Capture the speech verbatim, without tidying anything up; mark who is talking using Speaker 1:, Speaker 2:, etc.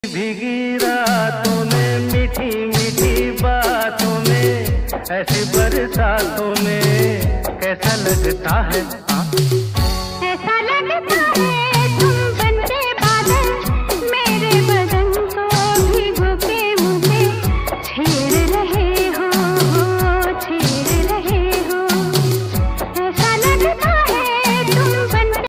Speaker 1: भीगी रातों में, मीठी मीठी बातों में, ऐसी बरसातों में कैसा लगता है, हाँ?
Speaker 2: ऐसा लगता है